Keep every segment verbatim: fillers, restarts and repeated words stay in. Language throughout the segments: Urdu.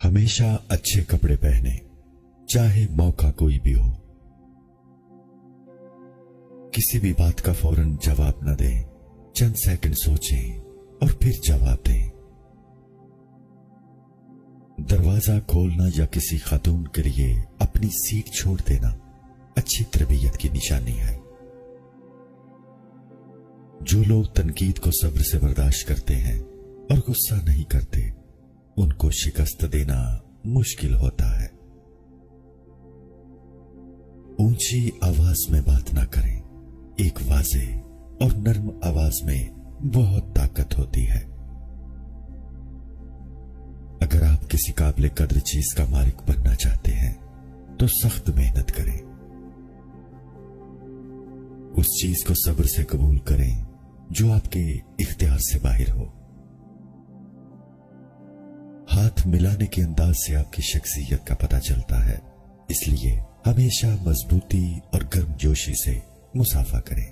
ہمیشہ اچھے کپڑے پہنے، چاہے موقع کوئی بھی ہو۔ کسی بھی بات کا فوراً جواب نہ دیں، چند سیکنڈ سوچیں اور پھر جواب دیں۔ دروازہ کھولنا یا کسی خاتون کے لیے اپنی سیٹ چھوڑ دینا اچھی تربیت کی نشانی ہے۔ جو لوگ تنقید کو صبر سے برداشت کرتے ہیں اور غصہ نہیں کرتے، ان کو شکست دینا مشکل ہوتا ہے۔ اونچی آواز میں بات نہ کریں، ایک واضح اور نرم آواز میں بہت طاقت ہوتی ہے۔ اگر آپ کسی قابل قدر چیز کا مالک بننا چاہتے ہیں تو سخت محنت کریں۔ اس چیز کو صبر سے قبول کریں جو آپ کے اختیار سے باہر ہو۔ ہاتھ ملانے کے انداز سے آپ کی شخصیت کا پتہ چلتا ہے، اس لیے ہمیشہ مضبوطی اور گرم جوشی سے مصافحہ کریں۔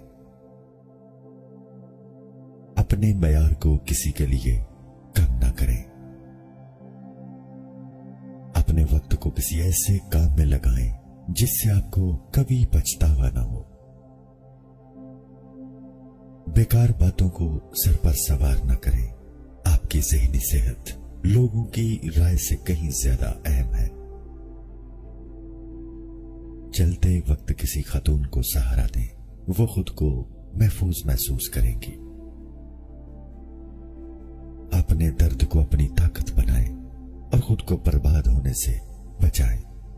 اپنے معیار کو کسی کے لیے کم نہ کریں۔ اپنے وقت کو کسی ایسے کام میں لگائیں جس سے آپ کو کبھی پچھتاوا نہ ہو۔ بیکار باتوں کو سر پر سوار نہ کریں۔ آپ کی ذہنی صحت لوگوں کی رائے سے کہیں زیادہ اہم ہے۔ چلتے وقت کسی خاتون کو سہارا دیں، وہ خود کو محفوظ محسوس کریں گی۔ اپنے درد کو اپنی طاقت بنائیں اور خود کو برباد ہونے سے بچائیں۔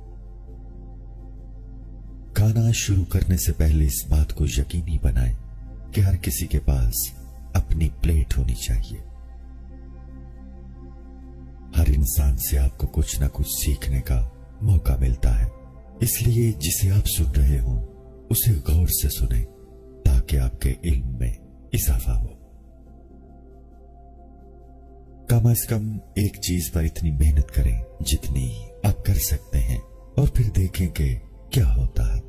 کھانا شروع کرنے سے پہلے اس بات کو یقینی بنائیں کہ ہر کسی کے پاس اپنی پلیٹ ہونی چاہیے۔ ہر انسان سے آپ کو کچھ نہ کچھ سیکھنے کا موقع ملتا ہے، اس لیے جسے آپ سن رہے ہوں اسے غور سے سنیں تاکہ آپ کے علم میں اضافہ ہو۔ کم از کم ایک چیز پر اتنی محنت کریں جتنی آپ کر سکتے ہیں اور پھر دیکھیں کہ کیا ہوتا ہے۔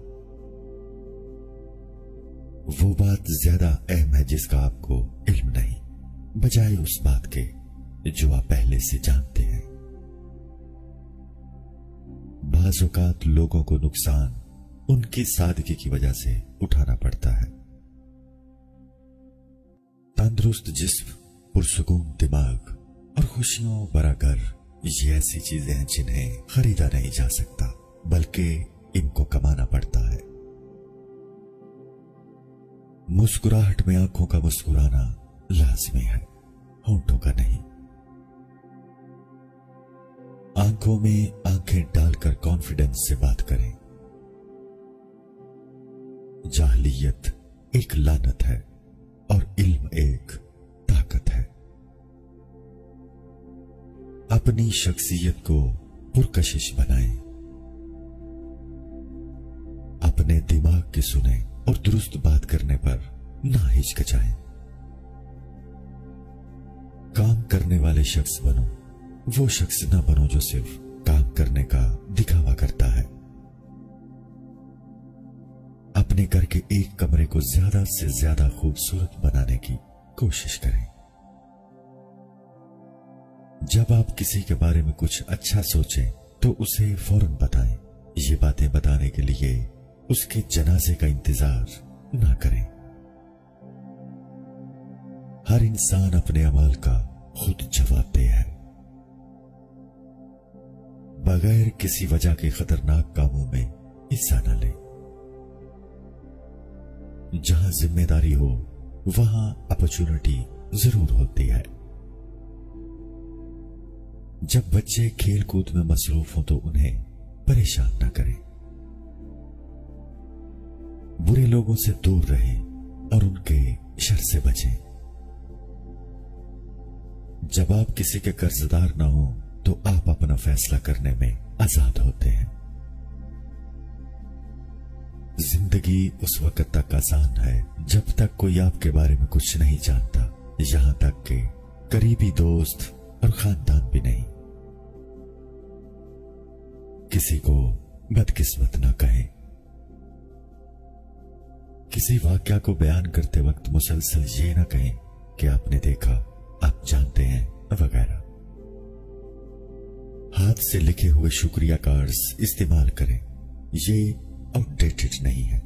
وہ بات زیادہ اہم ہے جس کا آپ کو علم نہیں، بجائے اس بات کے جو آپ پہلے سے جانتے ہیں۔ بعض اوقات لوگوں کو نقصان ان کی سادگی کی وجہ سے اٹھانا پڑتا ہے۔ تندرست جسم، پرسکون دماغ اور خوشیوں بھرا گھر، یہ ایسی چیزیں ہیں جنہیں خریدا نہیں جا سکتا، بلکہ ان کو کمانا پڑتا ہے۔ مسکراہٹ میں آنکھوں کا مسکرانا لازمی ہے، ہونٹوں کا نہیں۔ آنکھوں میں آنکھیں ڈال کر کانفیڈنس سے بات کریں۔ جاہلیت ایک لعنت ہے اور علم ایک طاقت ہے۔ اپنی شخصیت کو پرکشش بنائیں۔ اپنے دماغ کی سنیں اور درست بات کرنے پر نہ ہچکچائیں۔ کام کرنے والے شخص بنو، وہ شخص نہ بنو جو صرف کام کرنے کا دکھاوا کرتا ہے۔ اپنے گھر کے ایک کمرے کو زیادہ سے زیادہ خوبصورت بنانے کی کوشش کریں۔ جب آپ کسی کے بارے میں کچھ اچھا سوچیں تو اسے فوراً بتائیں۔ یہ باتیں بتانے کے لیے اس کے جنازے کا انتظار نہ کریں۔ ہر انسان اپنے اعمال کا خود جواب دہ ہے۔ بغیر کسی وجہ کے خطرناک کاموں میں حصہ نہ لیں۔ جہاں ذمہ داری ہو وہاں اپرچونٹی ضرور ہوتی ہے۔ جب بچے کھیل کود میں مصروف ہوں تو انہیں پریشان نہ کریں۔ برے لوگوں سے دور رہیں اور ان کے شر سے بچیں۔ جب آپ کسی کے قرض دار نہ ہوں تو آپ اپنا فیصلہ کرنے میں آزاد ہوتے ہیں۔ زندگی اس وقت تک آسان ہے جب تک کوئی آپ کے بارے میں کچھ نہیں جانتا، یہاں تک کہ قریبی دوست اور خاندان بھی نہیں۔ کسی کو بدقسمت نہ کہیں۔ کسی واقعہ کو بیان کرتے وقت مسلسل یہ نہ کہیں کہ آپ نے دیکھا، آپ جانتے ہیں وغیرہ۔ हाथ से लिखे हुए शुक्रिया कार्ड्स इस्तेमाल करें, ये आउटडेटेड नहीं है।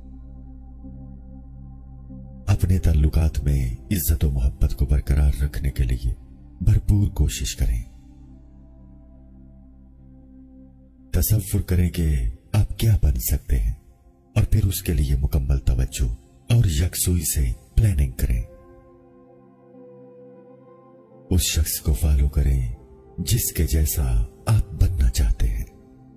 अपने ताल्लुकात में इज्जत और मोहब्बत को बरकरार रखने के लिए भरपूर कोशिश करें। तसव्वुर करें कि आप क्या बन सकते हैं और फिर उसके लिए मुकम्मल तवज्जो और यकसुई से प्लानिंग करें। उस शख्स को फॉलो करें जिसके जैसा आप बनना चाहते हैं।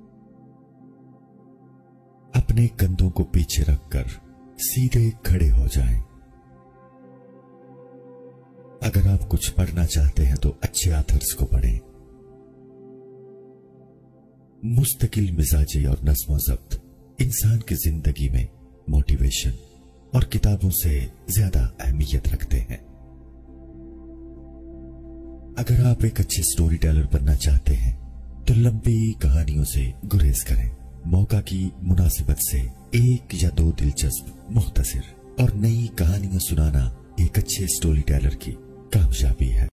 अपने कंधों को पीछे रखकर सीधे खड़े हो जाएं। अगर आप कुछ पढ़ना चाहते हैं तो अच्छे ऑथर्स को पढ़ें। मुस्तकिल मिजाजी और नज़्म ज़ब्त इंसान की जिंदगी में मोटिवेशन और किताबों से ज्यादा अहमियत रखते हैं। अगर आप एक अच्छे स्टोरी टेलर बनना चाहते हैं तो लंबी कहानियों से गुरेज करें। मौका की मुनासिबत से एक या दो दिलचस्प, मुख्तसर और नई कहानियां सुनाना एक अच्छे स्टोरी टेलर की कामयाबी है।